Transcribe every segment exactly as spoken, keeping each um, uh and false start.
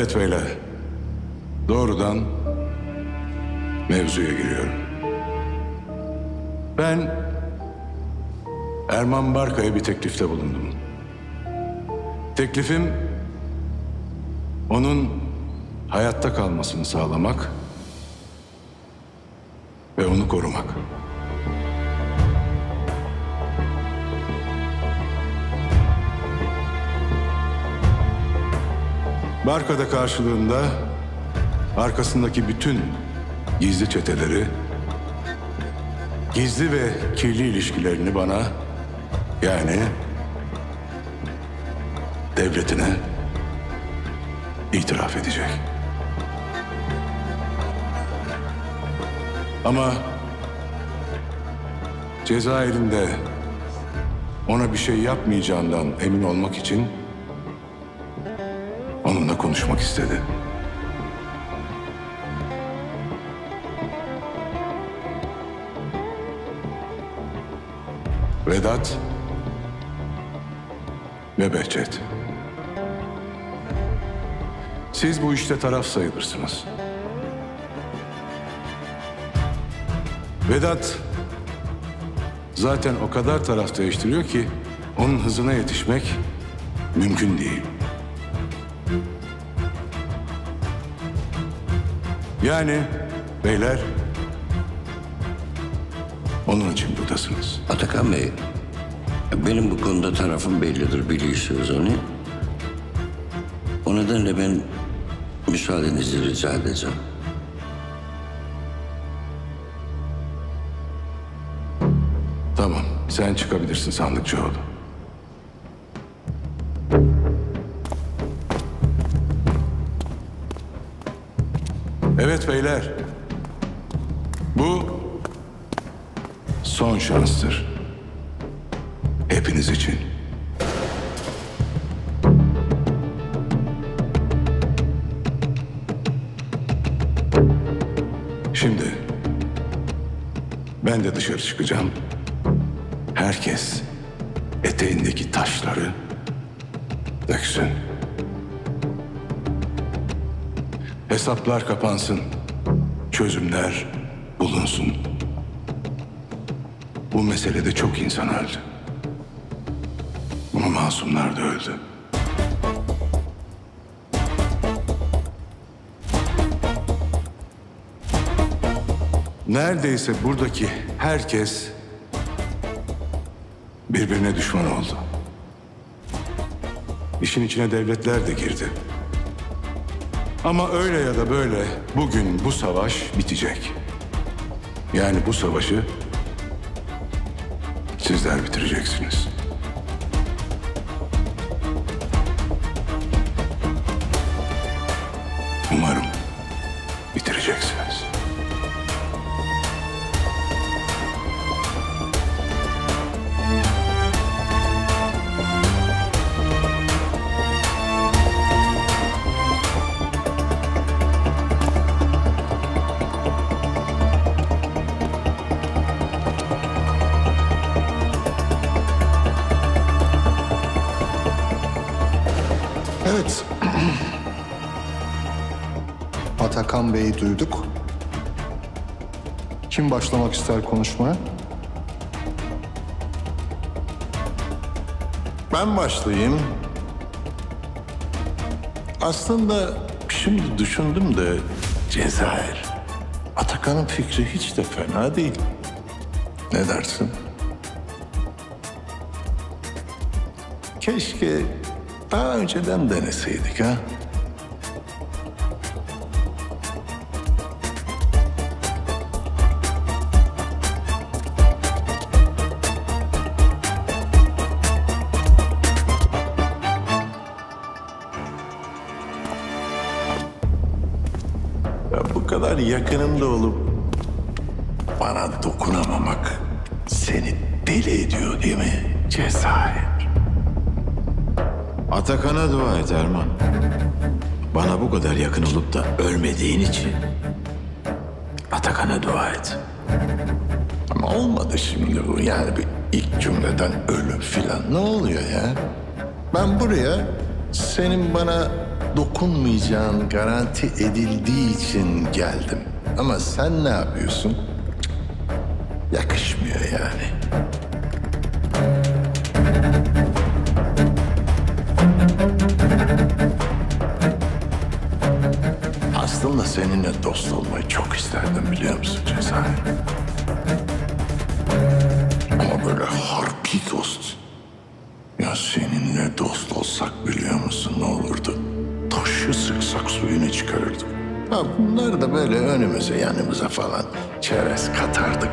Evet beyler. Doğrudan mevzuya giriyorum. Ben Erman Barka'ya bir teklifte bulundum. Teklifim onun hayatta kalmasını sağlamak ve onu korumak. Barka da karşılığında arkasındaki bütün gizli çeteleri, gizli ve kirli ilişkilerini bana, yani devletine itiraf edecek. Ama Cezayir'inde ona bir şey yapmayacağından emin olmak için onunla konuşmak istedi. Vedat ve Behçet. Siz bu işte taraf sayılırsınız. Vedat zaten o kadar taraf değiştiriyor ki onun hızına yetişmek mümkün değil. Yani beyler, onun için buradasınız. Atakan Bey, benim bu konuda tarafım bellidir, biliyorsunuz onu. O nedenle ben müsaadenizi rica edeceğim. Tamam, sen çıkabilirsin Sandıkçıoğlu. Evet beyler, bu son şanstır. Hepiniz için. Şimdi ben de dışarı çıkacağım. Herkes eteğindeki taşları döksün. Hesaplar kapansın. Çözümler bulunsun. Bu meselede çok insan öldü. Ama masumlar da öldü. Neredeyse buradaki herkes birbirine düşman oldu. İşin içine devletler de girdi. Ama öyle ya da böyle bugün bu savaş bitecek. Yani bu savaşı sizler bitireceksiniz. Umarım bitireceksiniz. Evet. Atakan Bey'i duyduk. Kim başlamak ister konuşmaya? Ben başlayayım. Aslında şimdi düşündüm de Cezayir. Atakan'ın fikri hiç de fena değil. Ne dersin? Keşke daha önceden deneseydik ha? Ya bu kadar yakınımda olup bana dokunamamak seni deli ediyor değil mi Cezayir? Atakan'a dua et Erman. Bana bu kadar yakın olup da ölmediğin için Atakan'a dua et. Ama olmadı şimdi bu. Yani bir ilk cümleden ölüm filan. Ne oluyor ya? Ben buraya senin bana dokunmayacağın garanti edildiği için geldim. Ama sen ne yapıyorsun? Cık, yakışmıyor yani. Aslında seninle dost olmayı çok isterdim, biliyor musun Cezayir? Ama böyle harbi dost. Ya seninle dost olsak biliyor musun ne olurdu? Taşı sıksak suyunu çıkarırdık. Ha bunları da böyle önümüze yanımıza falan çerez katardık.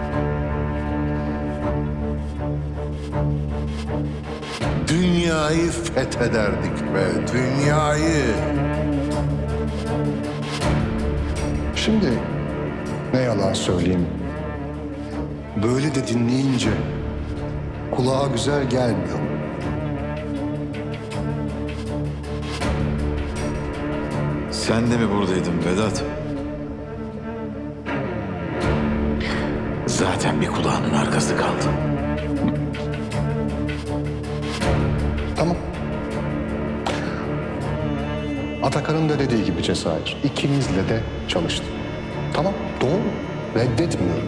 Dünyayı fethederdik be, dünyayı. Şimdi ne yalan söyleyeyim. Böyle de dinleyince kulağa güzel gelmiyor. Sen de mi buradaydın Vedat? Zaten bir kulağının arkası kaldı. Tamam. Atakan'ın da dediği gibi Cezayir. İkinizle de çalıştım. Tamam, doğru. Reddetmiyorum.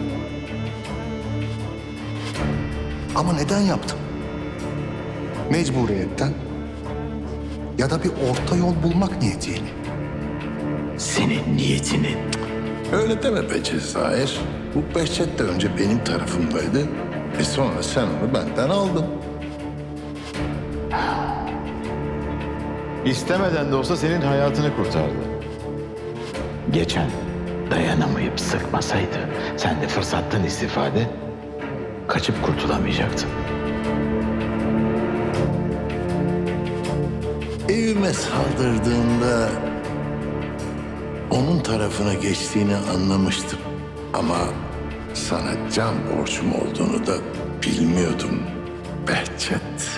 Ama neden yaptım? Mecburiyetten ya da bir orta yol bulmak niyetiyle. Senin niyetinin. Öyle deme be Cezayir. Bu Behçet de önce benim tarafımdaydı. E sonra sen onu benden aldın. İstemeden de olsa senin hayatını kurtardı. Geçen dayanamayıp sıkmasaydı sen de fırsattan istifade kaçıp kurtulamayacaktın. Evime saldırdığında onun tarafına geçtiğini anlamıştım. Ama sana can borcum olduğunu da bilmiyordum Behçet.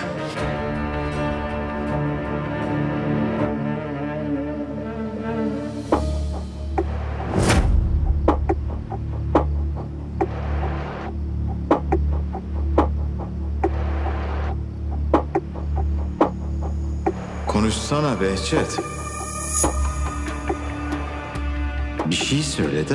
Konuşsana Behçet. Bir şey söyle de.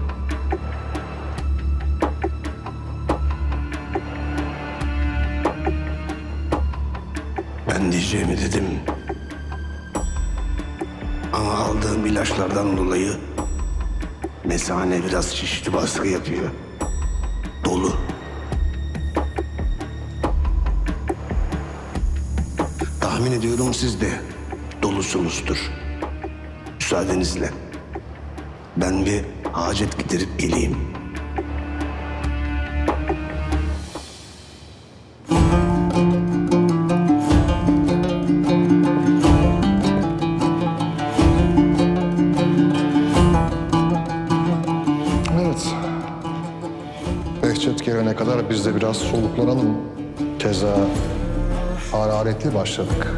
Ben diyeceğimi dedim. Ama aldığım ilaçlardan dolayı mesane biraz şişti, baskı yapıyor. Dolu. Tahmin ediyorum siz de dolusunuzdur. Müsaadenizle. Ben bir hacet giderip geleyim. Evet. Behçet gelene kadar biz de biraz soluklanalım. Keza hararetli başladık.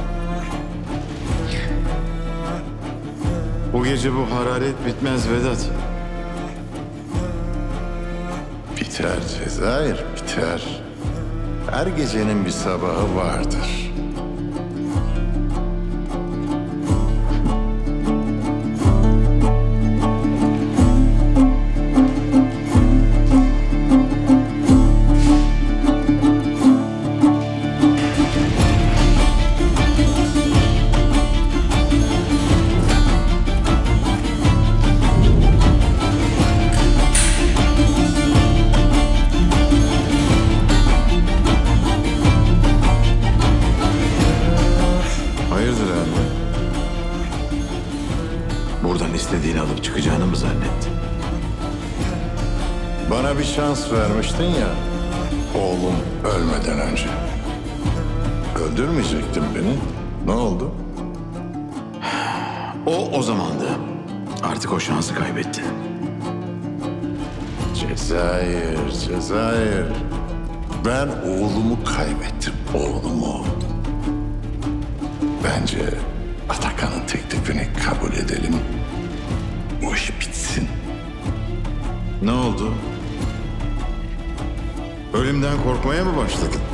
Bu gece bu hararet bitmez Vedat. Biter Cezayir, biter. Her gecenin bir sabahı vardır. Hayırdır abi? Buradan istediğini alıp çıkacağını mı zannettin? Bana bir şans vermiştin ya, oğlum ölmeden önce. Öldürmeyecektin beni. Ne oldu? O o zamandı. Artık o şansı kaybettin. Cezayir, Cezayir. Ben oğlumu kaybettim, oğlumu. Bence Atakan'ın teklifini kabul edelim. Bu iş bitsin. Ne oldu? Ölümden korkmaya mı başladın?